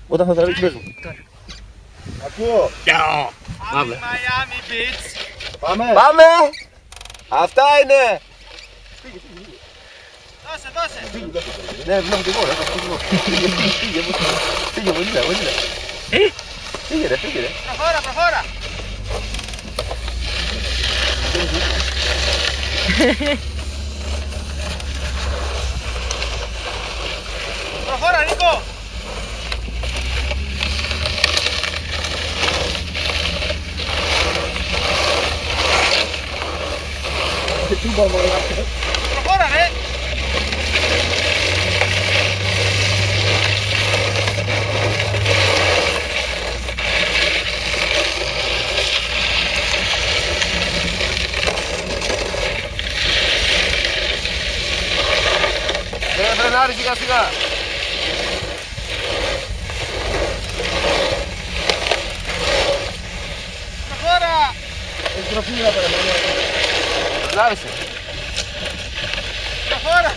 Όταν θα τραβήξει πες μου. Ακούω. Πάμε. Miami Beach. Πάμε. Πάμε. Αυτά είναι. Δώσε. Ναι, βλέπω και εγώ. Φύγε, βοηθήτα. Φύγε ρε. Προχώρα. Προχώρα, Νίκο. Προχώρα, ρε. Φρενάρι σιγά. Προχώρα. Έχει τροφή να περάσει. Λάβησε. Προχώρα.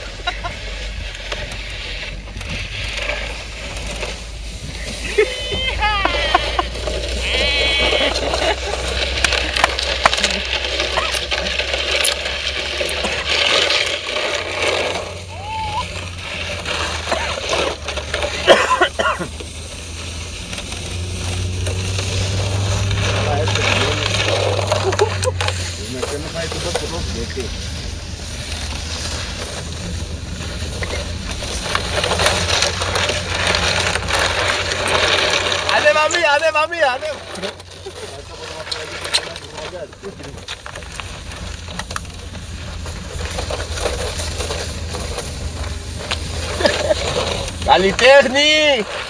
Ανέβα μία. Καλλιτέχνη!